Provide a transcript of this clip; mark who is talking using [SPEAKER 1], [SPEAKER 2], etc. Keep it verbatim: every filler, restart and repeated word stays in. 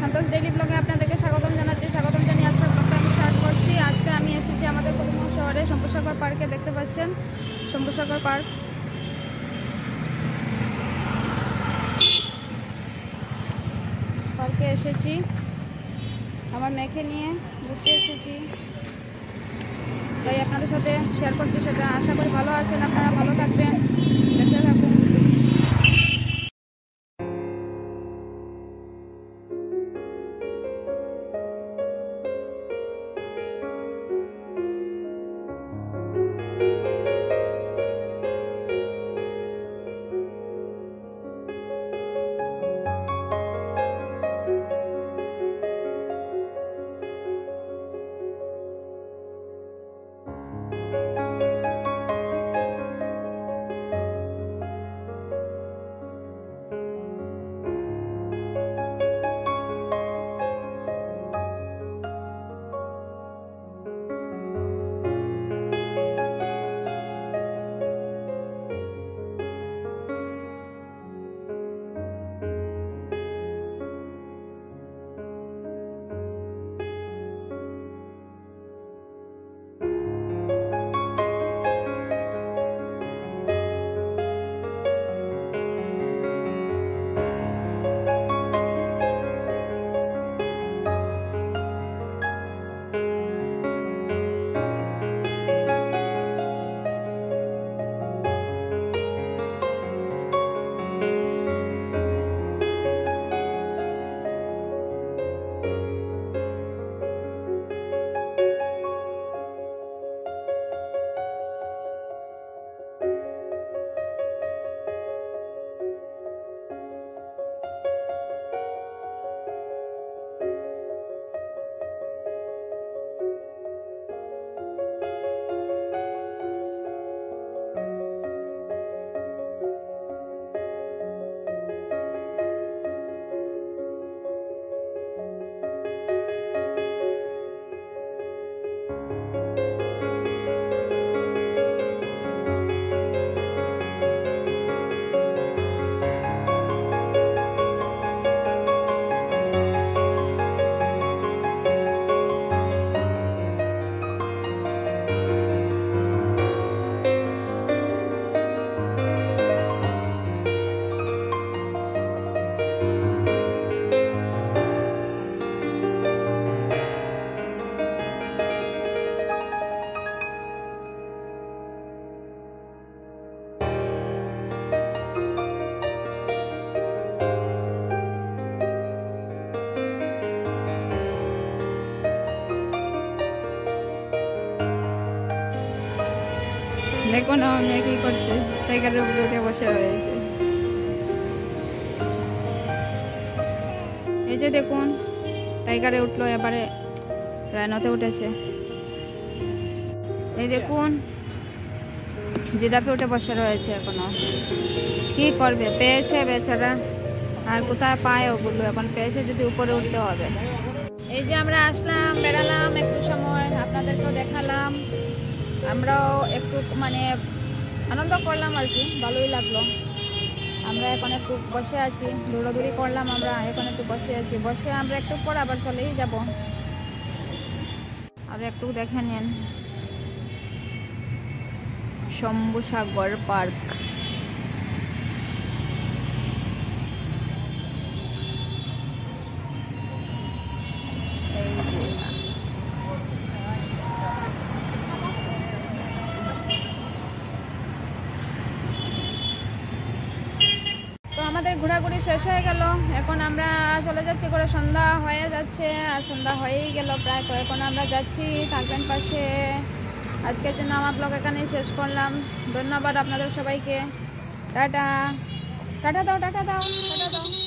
[SPEAKER 1] সন্তোষ daily ব্লগে আপনাদেরকে স্বাগতম জানাচ্ছি। স্বাগতম জানিয়ে আজকের ব্লগটা আমি স্টার্ট করছি। আজকে আমি এসেছি আমাদের করিমগঞ্জ শহরে শম্ভু সাগর পার্কে। দেখতে পাচ্ছেন শম্ভু সাগর পার্ক। পার্কে এসেছি আমার মেয়েকে নিয়ে ঘুরতে এসেছি, তাই আপনাদের সাথে শেয়ার করছি সেটা। আশা করি ভালো আছেন, আপনারা ভালো থাকবেন, দেখতে থাকুন। দেখো না মেয়ে কি করছে, টাইগারের উপরে উঠে বসে রয়েছে। এই যে দেখুন টাইগারে উঠলো, এবারে রাইনোতে উঠেছে। এই দেখুন জিরাফে উঠে বসে রয়েছে। এখনো কি করবে, পেয়েছে বেচারা, আর কোথায় পায় ওগুলো। এখন পেয়েছে যদি উপরে উঠতে হবে। এই যে আমরা আসলাম, বেড়ালাম একটু সময়, আপনাদেরকেও দেখালাম, আমরাও একটু মানে আনন্দ করলাম আর কি, ভালোই লাগলো। আমরা এখন একটু বসে আছি, দৌড়াদৌড়ি করলাম, আমরা এখন একটু বসে আছি। বসে আমরা একটু পর আবার চলেই যাব। আর একটু দেখে নিন শম্ভু সাগর পার্ক। আমাদের ঘোরাঘুরি শেষ হয়ে গেল, এখন আমরা চলে যাচ্ছি করে। সন্ধ্যা হয়ে যাচ্ছে, আর সন্ধ্যা হয়েই গেল প্রায়। তো এখন আমরা যাচ্ছি থাকবেন পাশে। আজকের জন্য আমার ব্লগ এখানেই শেষ করলাম। ধন্যবাদ আপনাদের সবাইকে। টাটা টাটা দাও টাটা দাও টাটা দাও।